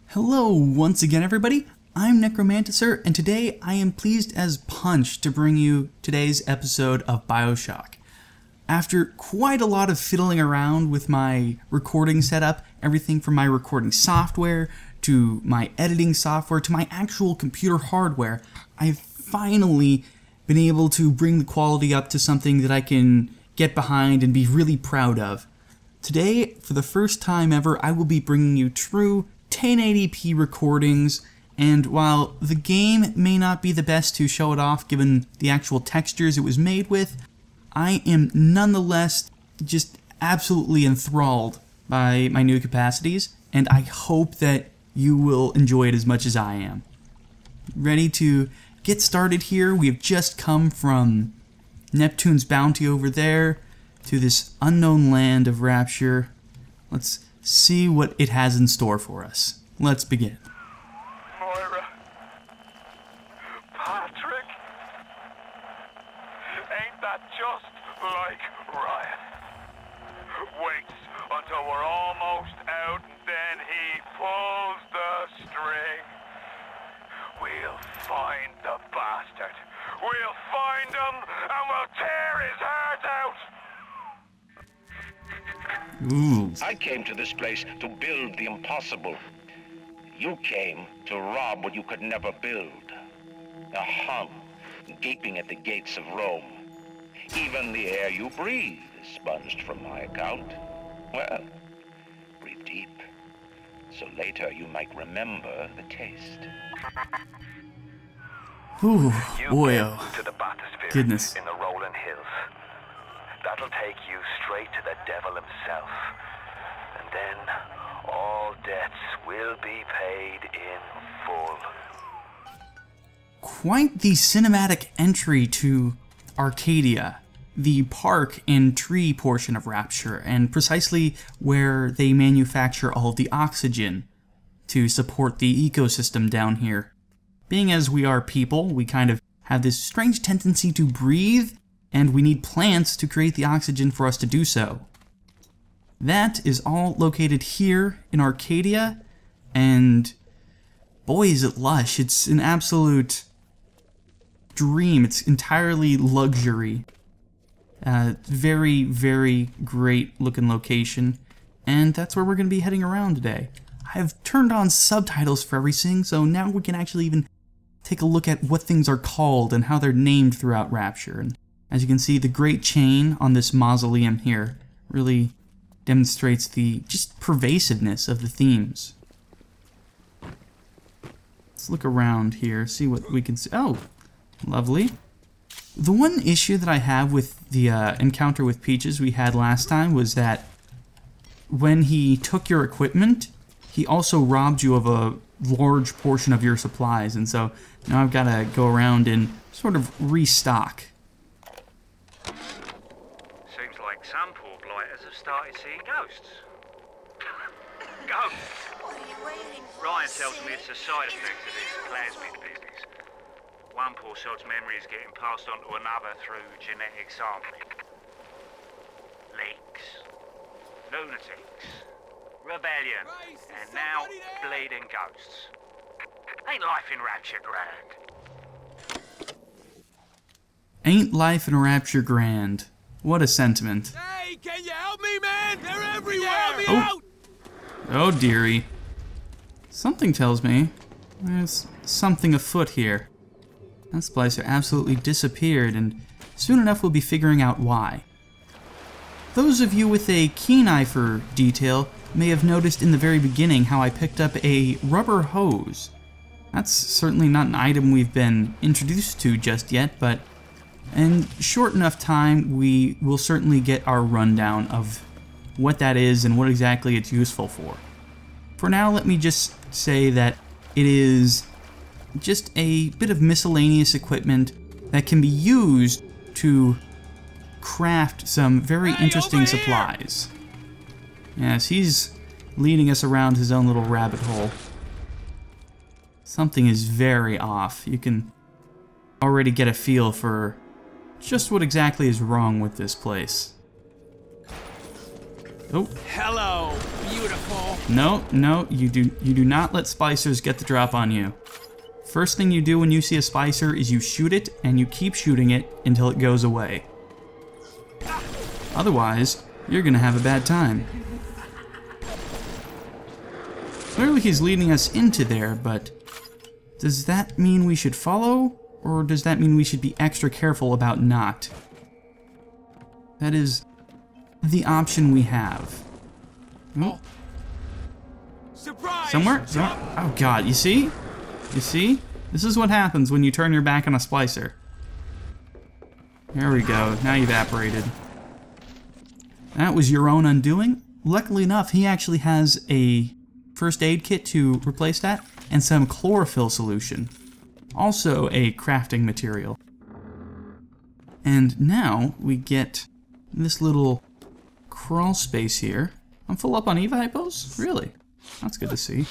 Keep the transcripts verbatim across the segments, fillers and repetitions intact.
Hello once again everybody, I'm Necromanticer, and today I am pleased as punch to bring you today's episode of Bioshock. After quite a lot of fiddling around with my recording setup, everything from my recording software, to my editing software, to my actual computer hardware, I've finally been able to bring the quality up to something that I can get behind and be really proud of. Today, for the first time ever, I will be bringing you true ten eighty p recordings, and while the game may not be the best to show it off given the actual textures it was made with, I am nonetheless just absolutely enthralled by my new capacities, and I hope that you will enjoy it as much as I am. Ready to get started here? We have just come from Neptune's bounty over there to this unknown land of Rapture. Let's see what it has in store for us. Let's begin. Moira. Patrick. Ain't that just like Ryan? Waits until we're almost out and then he pulls the string. We'll find the bastard. We'll find him and we'll tear his heart out. Ooh. I came to this place to build the impossible. You came to rob what you could never build. A hum gaping at the gates of Rome. Even the air you breathe is sponged from my account. Well, breathe deep, so later you might remember the taste. Ooh, You boy, get oh. to the bathysphere Goodness. in the rolling hills. That'll take you straight to the devil himself. And then all debts will be paid in full. Quite the cinematic entry to Arcadia, the park and tree portion of Rapture, and precisely where they manufacture all of the oxygen to support the ecosystem down here. Being as we are people, we kind of have this strange tendency to breathe, and we need plants to create the oxygen for us to do so. That is all located here in Arcadia, and boy is it lush. It's an absolute dream. It's entirely luxury. Uh, very, very great looking location, and that's where we're going to be heading around today. I've turned on subtitles for everything, so now we can actually even take a look at what things are called and how they're named throughout Rapture. And as you can see, the great chain on this mausoleum here really demonstrates the just pervasiveness of the themes. Let's look around here, see what we can see. Oh, lovely. The one issue that I have with the uh, encounter with Peaches we had last time was that when he took your equipment, he also robbed you of a large portion of your supplies, and so now I've got to go around and sort of restock. Seems like some poor blighters have started seeing ghosts. Ghosts? What are you waiting for? Ryan tells me it's a side effect of this plasmid business. One poor sod's memory is getting passed on to another through genetic sampling. Leaks, lunatics, rebellion, and now bleeding ghosts. Ain't life in Rapture grand? Ain't life in Rapture grand? What a sentiment. Hey, can you help me, man? They're everywhere! Help me Oh. out! Oh dearie. Something tells me there's something afoot here. That splicer absolutely disappeared, and soon enough we'll be figuring out why. Those of you with a keen eye for detail may have noticed in the very beginning how I picked up a rubber hose. That's certainly not an item we've been introduced to just yet, but in short enough time we will certainly get our rundown of what that is and what exactly it's useful for. For now, let me just say that it is just a bit of miscellaneous equipment that can be used to craft some very Hey, interesting over here! supplies. Yes, he's leading us around his own little rabbit hole. Something is very off. You can already get a feel for just what exactly is wrong with this place. Oh, Hello, beautiful. careful. No, no, you do you do not let spicers get the drop on you. First thing you do when you see a spicer is you shoot it, and you keep shooting it until it goes away. Otherwise, you're gonna have a bad time. Clearly he's leading us into there, but does that mean we should follow? Or does that mean we should be extra careful about not? That is the option we have. Oh. Surprise! Somewhere? Somewhere? Oh god, you see? You see? This is what happens when you turn your back on a splicer. There we go, now you evaporated. That was your own undoing. Luckily enough, he actually has a first aid kit to replace that, and some chlorophyll solution. Also a crafting material. And now we get this little crawl space here. I'm full up on Eva hypos? Really? That's good to see.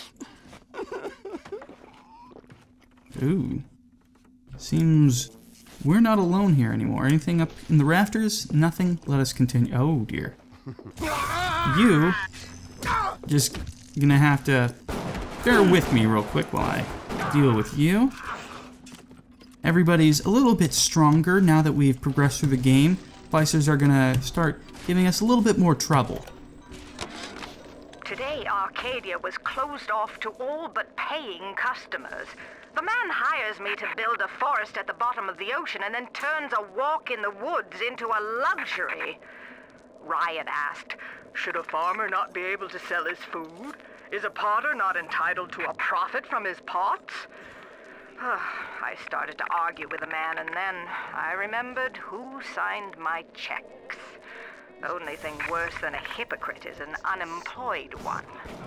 Ooh. Seems we're not alone here anymore. Anything up in the rafters? Nothing? Let us continue. Oh dear. You just gonna have to bear with me real quick while I deal with you. Everybody's a little bit stronger now that we've progressed through the game. Spicers are gonna start giving us a little bit more trouble. Today, Arcadia was closed off to all but paying customers. The man hires me to build a forest at the bottom of the ocean and then turns a walk in the woods into a luxury. Ryan asked, should a farmer not be able to sell his food? Is a potter not entitled to a profit from his pots? I started to argue with the man, and then I remembered who signed my checks. The only thing worse than a hypocrite is an unemployed one.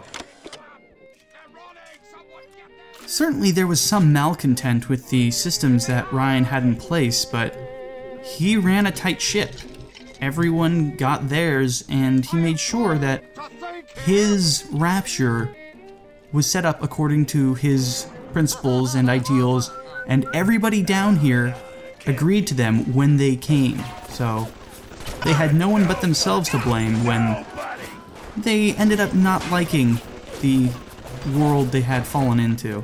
Certainly there was some malcontent with the systems that Ryan had in place, but he ran a tight ship. Everyone got theirs, and he made sure that his Rapture was set up according to his principles and ideals, and everybody down here agreed to them when they came. So they had no one but themselves to blame when they ended up not liking the world they had fallen into.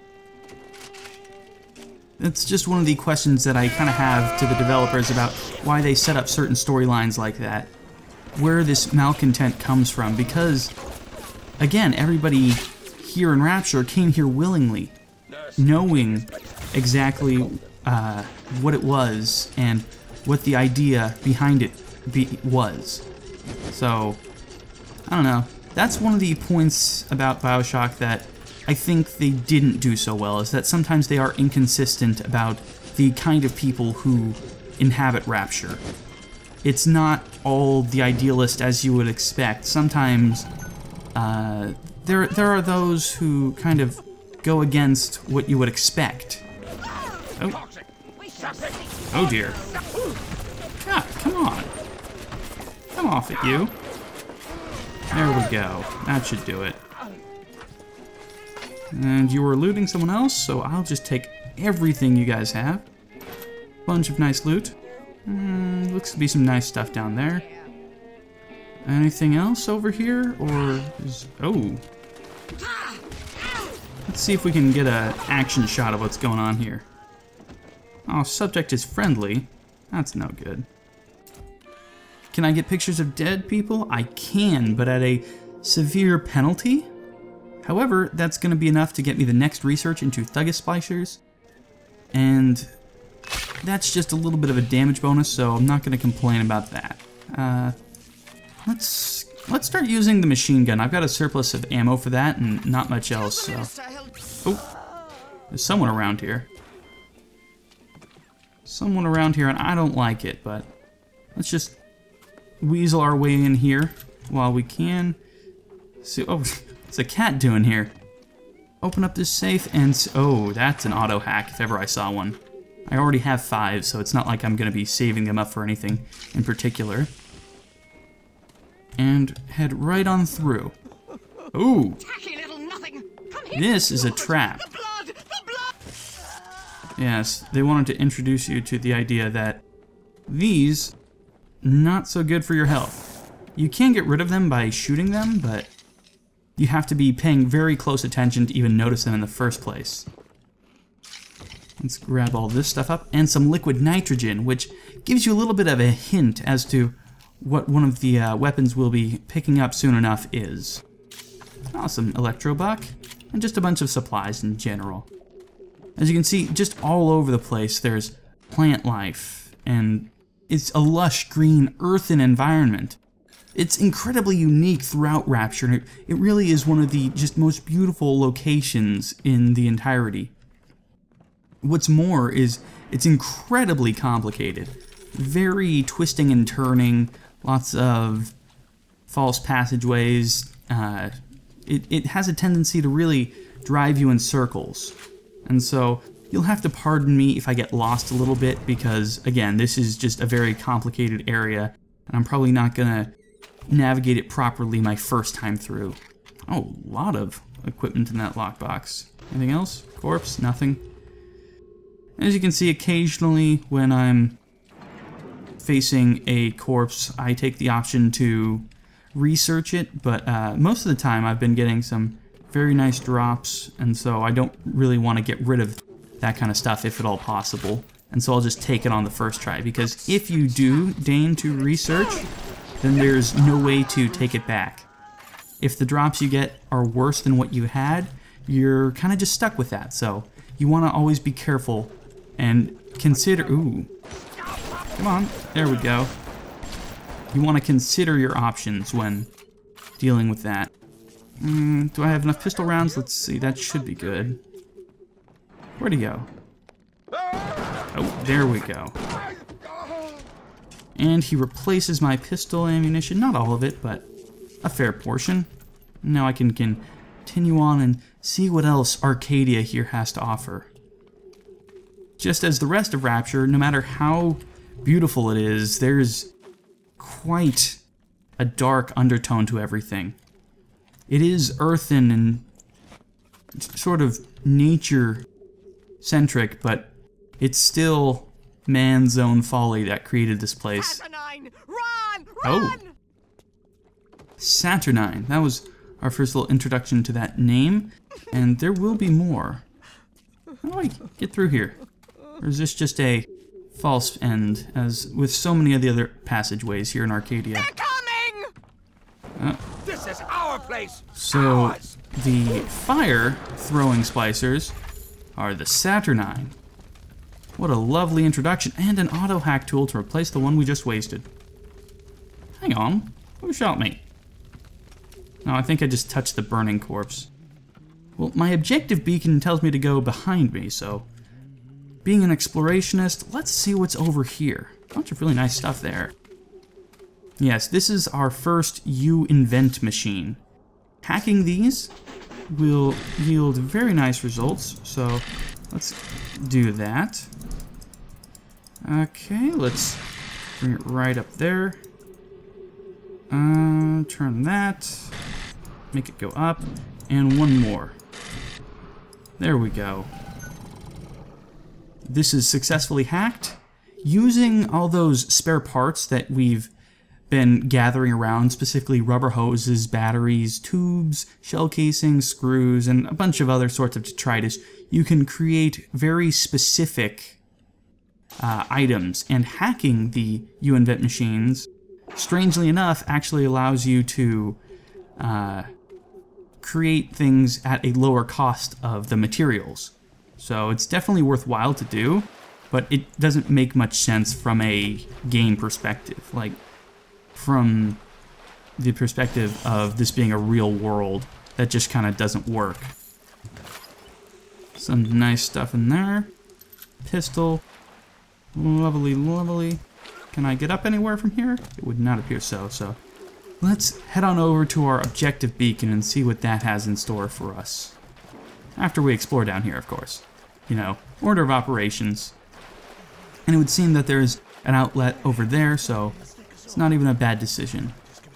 It's just one of the questions that I kind of have to the developers about why they set up certain storylines like that. Where this malcontent comes from, because again, everybody here in Rapture came here willingly, knowing exactly uh, what it was and what the idea behind it be was. So, I don't know. That's one of the points about Bioshock that I think they didn't do so well, is that sometimes they are inconsistent about the kind of people who inhabit Rapture. It's not all the idealist as you would expect. Sometimes uh, there, there are those who kind of go against what you would expect. Oh, oh dear. God, come on. Come off it, you. There we go. That should do it. And you were looting someone else, so I'll just take everything you guys have. Bunch of nice loot. Mm, looks to be some nice stuff down there. Anything else over here, or is... oh. Let's see if we can get an action shot of what's going on here. Oh, subject is friendly. That's no good. Can I get pictures of dead people? I can, but at a severe penalty. However, that's going to be enough to get me the next research into Thuggis splicers. And that's just a little bit of a damage bonus, so I'm not going to complain about that. Uh, let's let's start using the machine gun. I've got a surplus of ammo for that and not much else, so... oh, there's someone around here. Someone around here, and I don't like it, but let's just weasel our way in here while we can. So, oh, what's a cat doing here? Open up this safe and... oh, that's an auto hack if ever I saw one. I already have five, so it's not like I'm going to be saving them up for anything in particular. And head right on through. Ooh! This is a trap. Yes, they wanted to introduce you to the idea that these, not so good for your health. You can get rid of them by shooting them, but you have to be paying very close attention to even notice them in the first place. Let's grab all this stuff up, and some liquid nitrogen, which gives you a little bit of a hint as to what one of the uh, weapons we'll be picking up soon enough is. Awesome electro buck, and just a bunch of supplies in general. As you can see, just all over the place there's plant life, and it's a lush green earthen environment. It's incredibly unique throughout Rapture, and it, it really is one of the just most beautiful locations in the entirety. What's more is it's incredibly complicated. Very twisting and turning, lots of false passageways. Uh, it, it has a tendency to really drive you in circles. And so you'll have to pardon me if I get lost a little bit because, again, this is just a very complicated area, and I'm probably not going to navigate it properly my first time through. Oh, a lot of equipment in that lockbox. Anything else? Corpse? Nothing. As you can see, occasionally when I'm facing a corpse, I take the option to research it, but uh, most of the time I've been getting some very nice drops, and so I don't really want to get rid of that kind of stuff if at all possible. And so I'll just take it on the first try, because if you do deign to research, then there's no way to take it back. If the drops you get are worse than what you had, you're kind of just stuck with that. So you want to always be careful and consider... Ooh. Come on. There we go. You want to consider your options when dealing with that. Mm, do I have enough pistol rounds? Let's see. That should be good. Where'd he go? Oh, there we go. And he replaces my pistol ammunition. Not all of it, but a fair portion. Now I can continue on and see what else Arcadia here has to offer. Just as the rest of Rapture, no matter how beautiful it is, there's quite a dark undertone to everything. It is earthen and sort of nature-centric, but it's still man's own folly that created this place. Saturnine! Run! Oh! Saturnine. That was our first little introduction to that name, and there will be more. How do I get through here? Or is this just a false end, as with so many of the other passageways here in Arcadia? They're coming! Uh, This is our place! so, Ours. the fire-throwing splicers are the Saturnine. What a lovely introduction, and an auto-hack tool to replace the one we just wasted. Hang on, who shot me? No, I think I just touched the burning corpse. Well, my objective beacon tells me to go behind me, so... being an explorationist, let's see what's over here. A bunch of really nice stuff there. Yes, this is our first U-invent machine. Hacking these will yield very nice results, so let's do that. Okay, let's bring it right up there. Uh, turn that. Make it go up. And one more. There we go. This is successfully hacked. Using all those spare parts that we've been gathering around, specifically rubber hoses, batteries, tubes, shell casings, screws, and a bunch of other sorts of detritus, you can create very specific uh, items. And hacking the U-invent machines, strangely enough, actually allows you to uh, create things at a lower cost of the materials. So it's definitely worthwhile to do, but it doesn't make much sense from a game perspective. Like, from the perspective of this being a real world, that just kind of doesn't work. Some nice stuff in there. Pistol. Lovely, lovely. Can I get up anywhere from here? It would not appear so, so... let's head on over to our objective beacon and see what that has in store for us. After we explore down here, of course. You know, order of operations. And it would seem that there's an outlet over there, so it's not even a bad decision.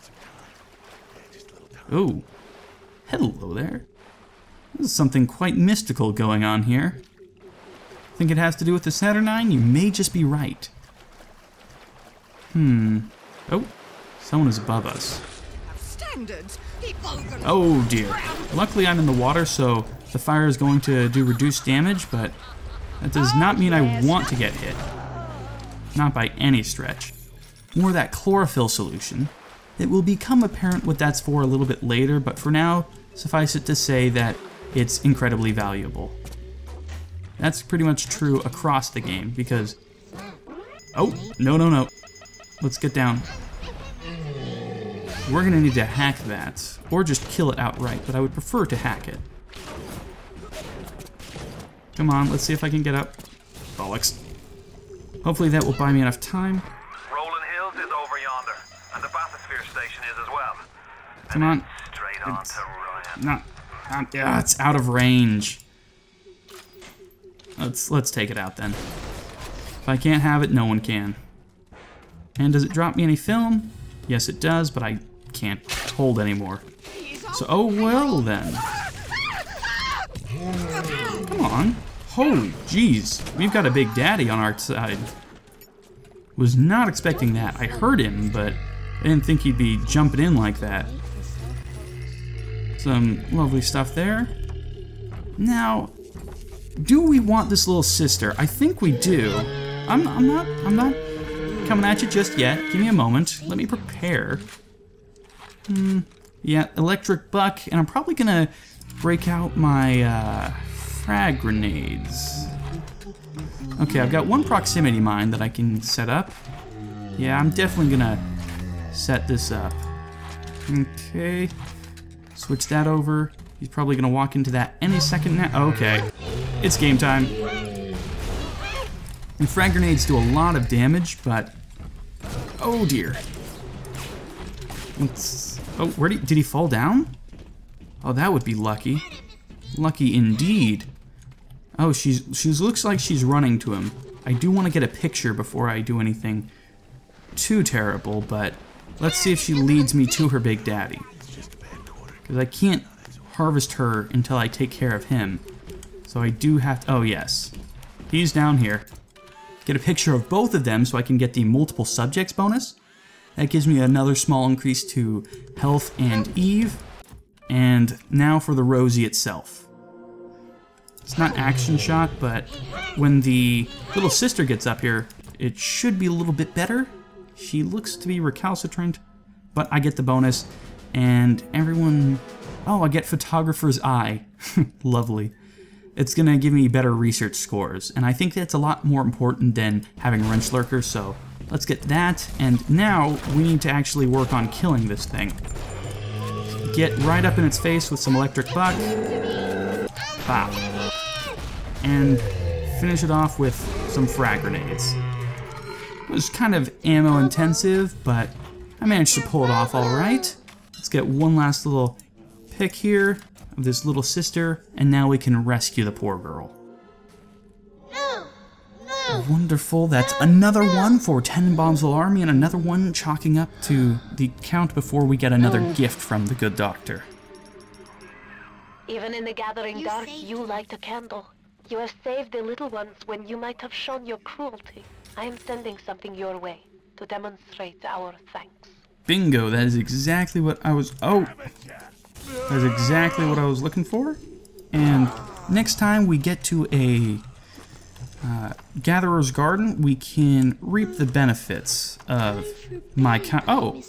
Oh, hello there. There's something quite mystical going on here. Think it has to do with the Saturnine? You may just be right. Hmm. Oh, someone is above us. Stay standards. People are gonna Oh dear. Luckily I'm in the water, so the fire is going to do reduced damage, but that does not mean I want to get hit. Not by any stretch. More that chlorophyll solution. It will become apparent what that's for a little bit later, but for now, suffice it to say that it's incredibly valuable. That's pretty much true across the game, because... Oh, no, no, no. Let's get down. We're gonna need to hack that, or just kill it outright, but I would prefer to hack it. Come on, let's see if I can get up. Bollocks. Hopefully that will buy me enough time. Rolling Hills is over yonder, and the bathysphere station is as well. Come on. Straight on to Ryan. Not, not, yeah, it's out of range. Let's let's take it out then. If I can't have it, no one can. And does it drop me any film? Yes, it does, but I can't hold anymore. So, oh well then. Come on. Oh, jeez. We've got a big daddy on our side. Was not expecting that. I heard him, but I didn't think he'd be jumping in like that. Some lovely stuff there. Now, do we want this little sister? I think we do. I'm, I'm not, I'm not coming at you just yet. Give me a moment. Let me prepare. Hmm. Yeah, electric buck, and I'm probably gonna break out my uh, frag grenades. Okay, I've got one proximity mine that I can set up. Yeah, I'm definitely gonna set this up. Okay, switch that over. He's probably gonna walk into that any second now. Okay, it's game time. And frag grenades do a lot of damage, but oh dear. Let's, oh, where did he, did he fall down? Oh, that would be lucky. Lucky indeed. Oh, she's she's looks like she's running to him. I do want to get a picture before I do anything too terrible, but let's see if she leads me to her big daddy. Because I can't harvest her until I take care of him. So I do have to, oh yes. He's down here. Get a picture of both of them so I can get the multiple subjects bonus. That gives me another small increase to health and Eve. And now for the Rosie itself. It's not action shot, but when the little sister gets up here, it should be a little bit better. She looks to be recalcitrant, but I get the bonus, and everyone... Oh, I get photographer's eye. Lovely. It's gonna give me better research scores, and I think that's a lot more important than having wrench lurkers, so let's get that, and now we need to actually work on killing this thing. Get right up in its face with some electric buck. Bop. And finish it off with some frag grenades. It was kind of ammo intensive, but I managed to pull it off all right. Let's get one last little pick here of this little sister, and now we can rescue the poor girl. Wonderful, that's another one for Tenenbaum's Army, and another one chalking up to the count before we get another gift from the good doctor. Even in the gathering dark, you light a candle. You have saved the little ones when you might have shown your cruelty. I am sending something your way to demonstrate our thanks. Bingo, that is exactly what I was... Oh! That is exactly what I was looking for. And next time we get to a uh, Gatherer's Garden, we can reap the benefits of my... Con oh!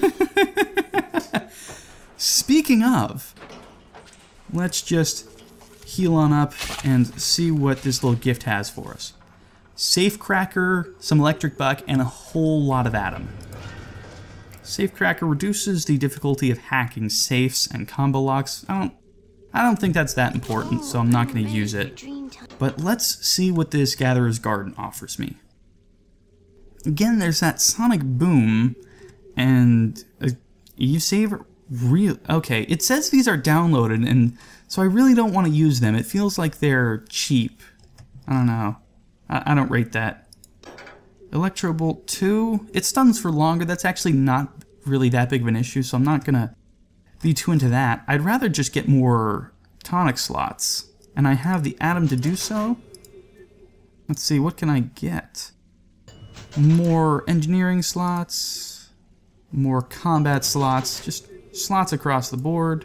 Speaking of, let's just heal on up and see what this little gift has for us. Safecracker, some electric buck, and a whole lot of Atom. Safecracker reduces the difficulty of hacking safes and combo locks. I don't, I don't think that's that important, so I'm not going to use it. But let's see what this Gatherer's Garden offers me. Again, there's that sonic boom, and uh, you save real. Okay, it says these are downloaded, and so I really don't want to use them. It feels like they're cheap. I don't know. I, I don't rate that. Electrobolt two, it stuns for longer. That's actually not really that big of an issue, so I'm not gonna be too into that. I'd rather just get more tonic slots, and I have the Atom to do so. Let's see, what can I get? More engineering slots, more combat slots, just slots across the board.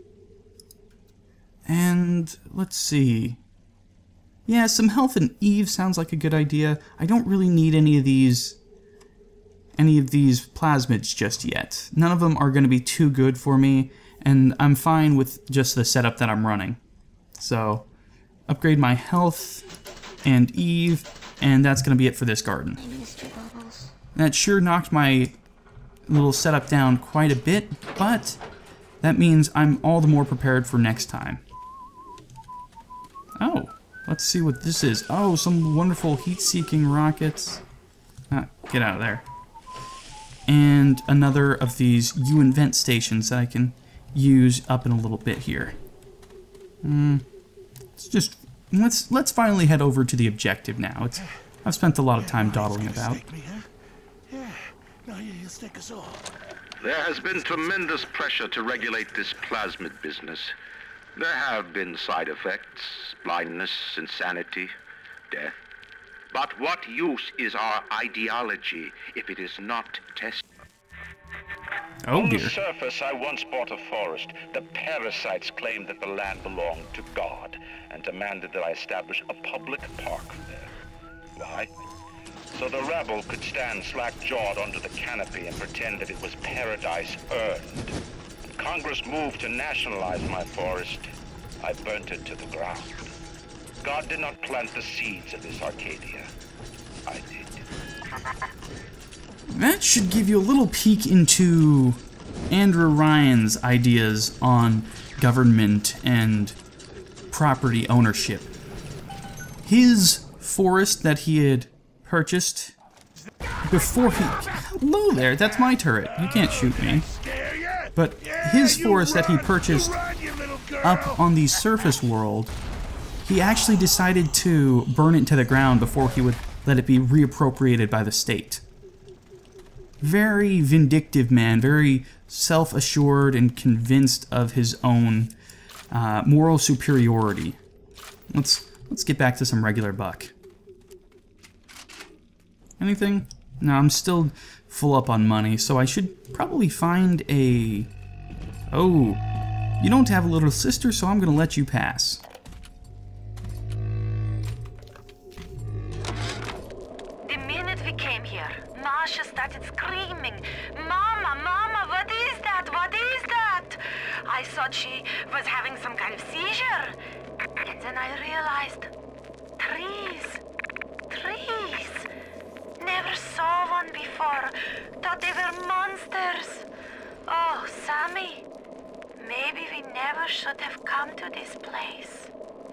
And let's see. Yeah, some health and Eve sounds like a good idea. I don't really need any of these any of these plasmids just yet. None of them are going to be too good for me, and I'm fine with just the setup that I'm running. So, upgrade my health and Eve, and that's going to be it for this garden. That sure knocked my little setup down quite a bit, but that means I'm all the more prepared for next time. Oh, let's see what this is. Oh, some wonderful heat-seeking rockets. Ah, get out of there. And another of these U-invent stations that I can use up in a little bit here. Hmm. Let's just let's let's finally head over to the objective now. It's I've spent a lot of time dawdling about. There has been tremendous pressure to regulate this plasmid business. There have been side effects, blindness, insanity, death. But what use is our ideology if it is not tested? Oh, On the dear. surface, I once bought a forest. The parasites claimed that the land belonged to God and demanded that I establish a public park there. Why? So the rebel could stand slack-jawed under the canopy and pretend that it was paradise earned. Congress moved to nationalize my forest. I burnt it to the ground. God did not plant the seeds of this Arcadia. I did. That should give you a little peek into Andrew Ryan's ideas on government and property ownership. His forest that he had purchased before he... Hello there, that's my turret. You can't shoot me. But his forest that he purchased up on the surface world, he actually decided to burn it to the ground before he would let it be reappropriated by the state. Very vindictive man, very self-assured and convinced of his own uh, moral superiority. Let's let's get back to some regular buck. Anything? No, I'm still full up on money, so I should probably find a... Oh, you don't have a little sister, so I'm gonna let you pass. The minute we came here, Masha started screaming, "Mama, Mama, what is that? What is that?" I thought she was having some kind of seizure. And then I realized, trees, trees. Never saw one before. Thought they were monsters. Oh, Sammy, maybe we never should have come to this place.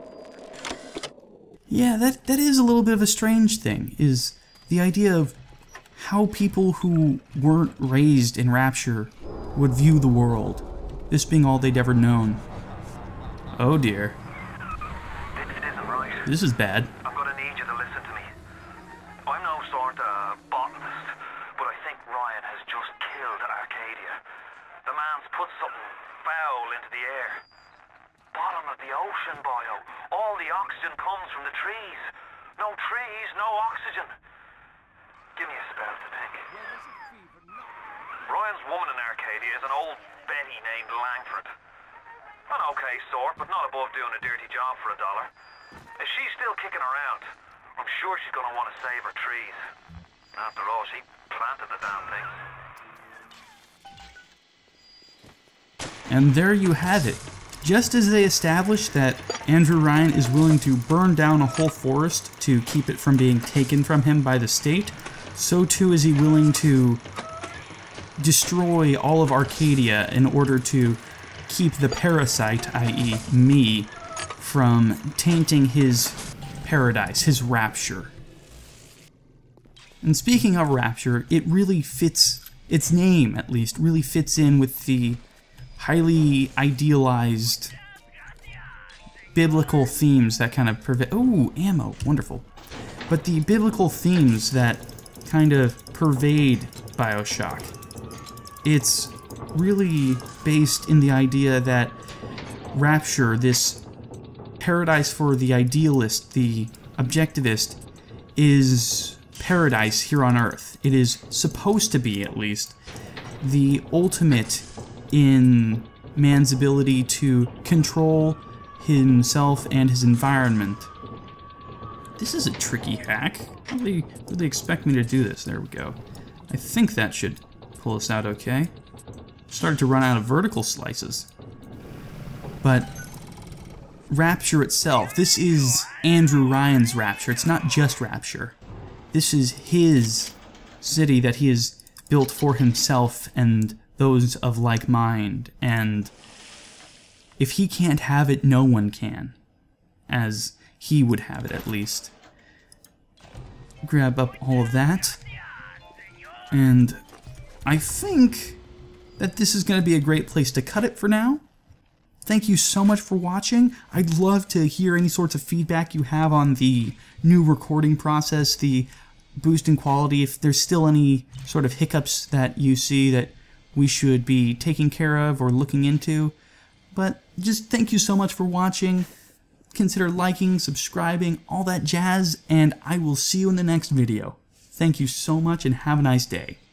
Yeah, that, that is a little bit of a strange thing, is the idea of how people who weren't raised in Rapture would view the world, this being all they'd ever known. Oh dear. It isn't right. This is bad. I'm gonna need you to listen to me. I'm no sort of botanist, but I think Ryan has just killed Arcadia. The man's put something foul into the air. Bottom of the ocean, Bio. All the oxygen comes from the trees. No trees, no oxygen. Give me a spell to think. Ryan's woman in Arcadia is an old Betty named Langford. An okay sort, but not above doing a dirty job for a dollar. If she's still kicking around, I'm sure she's gonna want to save her trees. After all, she planted the damn things. And there you have it. Just as they established that Andrew Ryan is willing to burn down a whole forest to keep it from being taken from him by the state, so too is he willing to destroy all of Arcadia in order to keep the parasite, that is me, from tainting his paradise, his Rapture. And speaking of Rapture, it really fits, its name at least, really fits in with the highly idealized biblical themes that kind of pervade... Oh, ammo, wonderful. But the biblical themes that kind of pervade Bioshock. It's really based in the idea that Rapture, this paradise for the idealist, the objectivist, is paradise here on Earth. It is supposed to be, at least, the ultimate in man's ability to control himself and his environment. This is a tricky hack. How do they, how do they expect me to do this? There we go. I think that should pull us out okay. Started to run out of vertical slices. But Rapture itself, this is Andrew Ryan's Rapture. It's not just Rapture. This is his city that he has built for himself and those of like mind. And if he can't have it, no one can. As he would have it, at least. Grab up all of that. And I think that this is going to be a great place to cut it for now. Thank you so much for watching. I'd love to hear any sorts of feedback you have on the new recording process, the boost in quality, if there's still any sort of hiccups that you see that we should be taking care of or looking into. But just thank you so much for watching. Consider liking, subscribing, all that jazz, and I will see you in the next video. Thank you so much and have a nice day.